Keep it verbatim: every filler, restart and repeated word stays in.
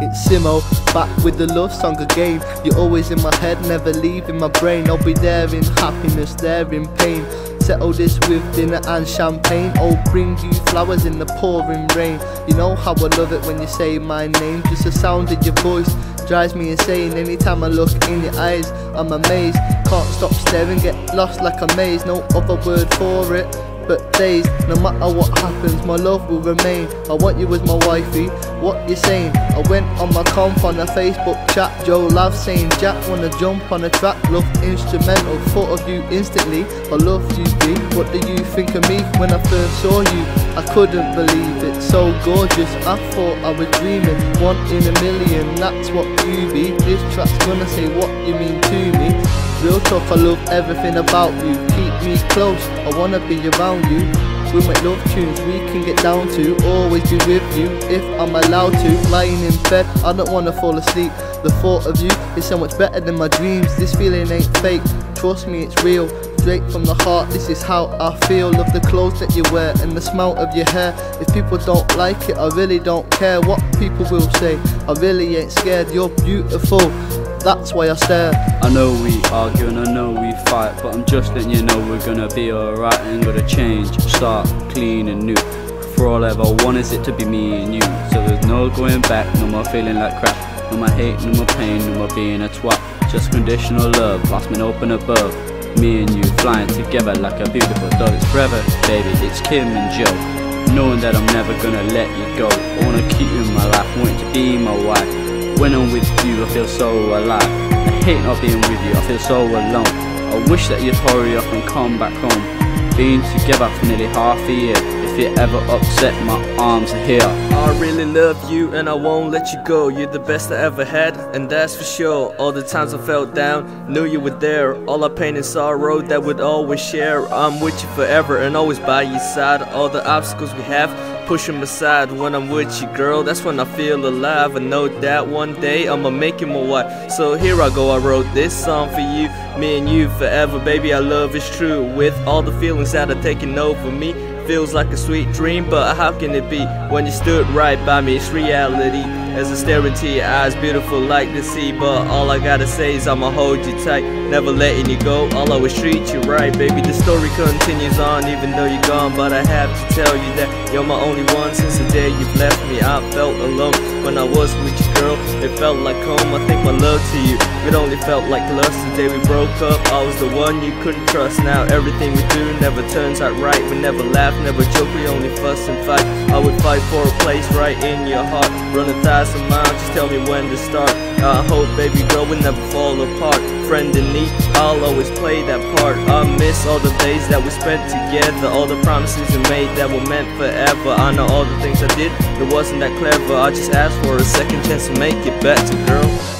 it's Simo, back with the love song again. You're always in my head, never leaving my brain. I'll be there in happiness, there in pain. Settle this with dinner and champagne. I'll bring you flowers in the pouring rain. You know how I love it when you say my name. Just the sound of your voice drives me insane. Anytime I look in your eyes, I'm amazed. Can't stop staring, get lost like a maze. No other word for it but days. No matter what happens, my love will remain. I want you as my wifey, what you saying? I went on my comp on a Facebook chat. Joe Love saying Jack wanna jump on a track. Love instrumental, thought of you instantly. I love you B, what do you think of me? When I first saw you, I couldn't believe it, so gorgeous. I thought I was dreaming, one in a million, that's what you be. This track's gonna say what you mean to me. Real talk, I love everything about you. Keep me close, I wanna be around you. We make love tunes we can get down to. Always be with you if I'm allowed to. Lying in bed, I don't wanna fall asleep. The thought of you is so much better than my dreams. This feeling ain't fake, trust me it's real. Straight from the heart, this is how I feel. Love the clothes that you wear and the smell of your hair. If people don't like it, I really don't care what people will say. I really ain't scared, you're beautiful, that's why I stare. I know we argue and I know we fight, but I'm just letting you know we're gonna be alright and gonna change, start clean and new. For all I ever want is it to be me and you. So there's no going back, no more feeling like crap. No more hate, no more pain, no more being a twat. Just conditional love, lost me open above. Me and you flying together like a beautiful dog. It's forever, baby, it's Kim and Joe. Knowing that I'm never gonna let you go. I wanna keep you in my life, want you to be my wife. When I'm with you, I feel so alive. I hate not being with you, I feel so alone. I wish that you'd hurry up and come back home. Been together for nearly half a year. If you're ever upset, my arms are here. I really love you and I won't let you go. You're the best I ever had, and that's for sure. All the times I fell down, knew you were there. All our pain and sorrow that we'd always share. I'm with you forever and always by your side. All the obstacles we have, push them aside. When I'm with you, girl, that's when I feel alive. I know that one day I'ma make you my wife. So here I go, I wrote this song for you. Me and you forever, baby, our love is true. With all the feelings that are taking over me, feels like a sweet dream, but how can it be when you stood right by me? It's reality as I stare into your eyes, beautiful like the sea. But all I gotta say is I'ma hold you tight, never letting you go, I'll always treat you right. Baby, the story continues on even though you're gone, but I have to tell you that you're my only one. Since the day you've left me, I felt alone. When I was with you, girl, it felt like home. I think my love to you, it only felt like lust. The day we broke up, I was the one you couldn't trust. Now everything we do never turns out right. We never laugh, never joke, we only fuss and fight. I would fight for a place right in your heart. Run a thousand miles, just tell me when to start. I hope, baby girl, we never fall apart. Friend in need, I'll always play that part. I miss all the days that we spent together, all the promises we made that were meant forever. I know all the things I did, it wasn't that clever. I just asked for a second chance to make it better, girl.